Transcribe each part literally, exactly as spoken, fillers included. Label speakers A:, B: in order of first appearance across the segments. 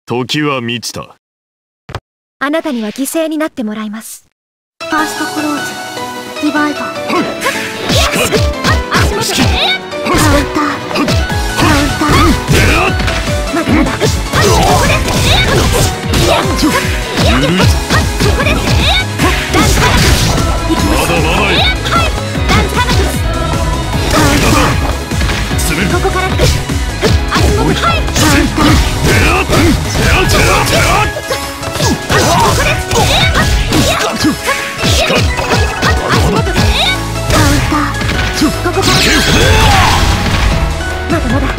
A: 時は満ちた。
B: あなたには犠牲になってもらいます。
C: ファーストクローズ、ディバイド、カウンター、カウンター、
B: まだまだ。ここから足元、はい、まだまだ。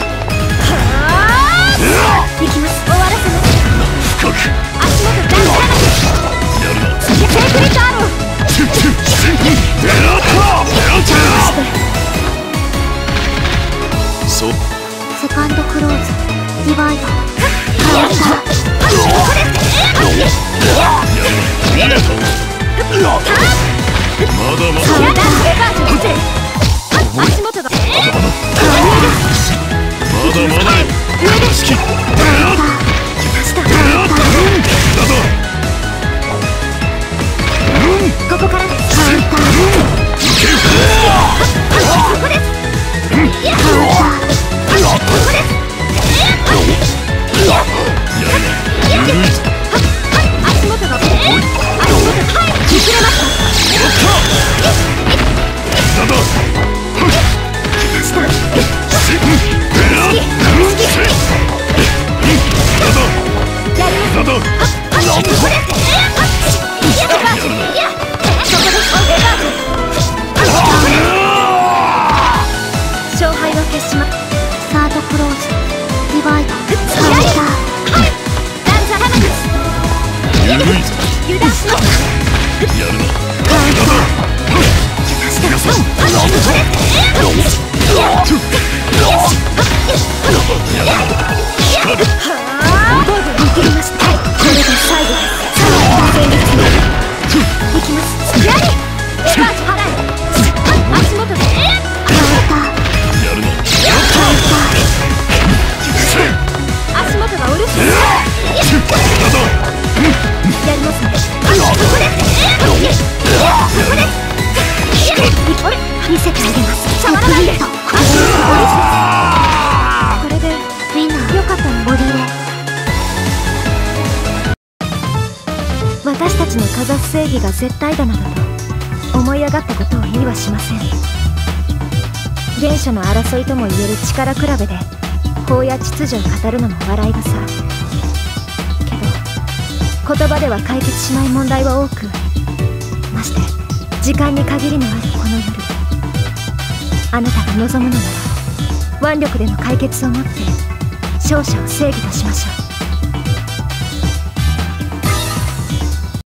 B: 行きます。終わらせます。足元、ダンスセークリットアロー。
A: そう
C: セカンドクローズ、ディバイド、カウンター、
A: まだまだ。
B: 足元が
A: まだまだ。好き。
B: ここからです。ここです。足元が足元が崩れました。勝敗は決します。
C: サードクローズ、ディバイド、カウンター、
B: ダンザハマです。
A: ゆるいぞ。
B: 油断します。
A: やるな。
C: カウンター、
B: 切りました。これで最後です。戦術に行きます。やれエバート払え。足元で
C: カウンター、
A: やるな。
B: 足元がおるしやりますね。ここですここです。あれ見せてあげます。触らないで。足元がおるしこれで
C: ウィンナー、
B: よかったの。
C: ボディレ
B: 私たちのかざす正義が絶対だなどと思い上がったことを言いはしません。原初の争いとも言える力比べで法や秩序を語るのも笑い草。けど言葉では解決しない問題は多く、まして時間に限りのあるこの夜、あなたが望むのなら腕力での解決をもって勝者を正義としましょう。